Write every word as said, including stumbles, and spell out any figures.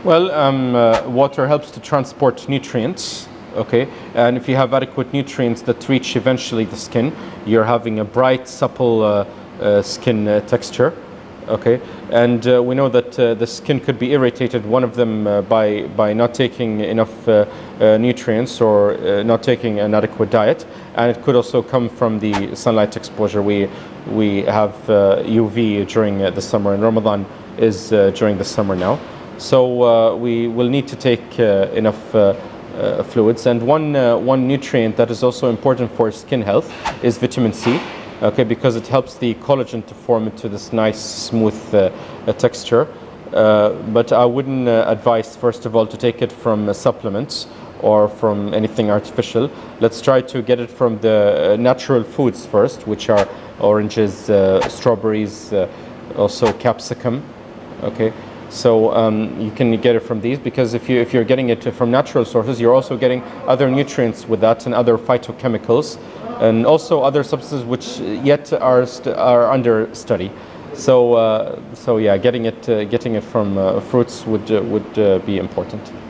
Well, um, uh, water helps to transport nutrients, okay? And if you have adequate nutrients that reach eventually the skin, you're having a bright, supple uh, uh, skin uh, texture, okay? And uh, we know that uh, the skin could be irritated, one of them uh, by, by not taking enough uh, uh, nutrients or uh, not taking an adequate diet. And it could also come from the sunlight exposure. We, we have uh, U V during uh, the summer, and Ramadan is uh, during the summer now. So uh, we will need to take uh, enough uh, uh, fluids. And one, uh, one nutrient that is also important for skin health is vitamin C, okay, because it helps the collagen to form into this nice, smooth uh, uh, texture. Uh, but I wouldn't uh, advise, first of all, to take it from uh, supplements or from anything artificial. Let's try to get it from the uh, natural foods first, which are oranges, uh, strawberries, uh, also capsicum, okay? So um, you can get it from these, because if, you, if you're getting it from natural sources, you're also getting other nutrients with that and other phytochemicals and also other substances which yet are, are under study. So, uh, so yeah, getting it, uh, getting it from uh, fruits would, uh, would uh, be important.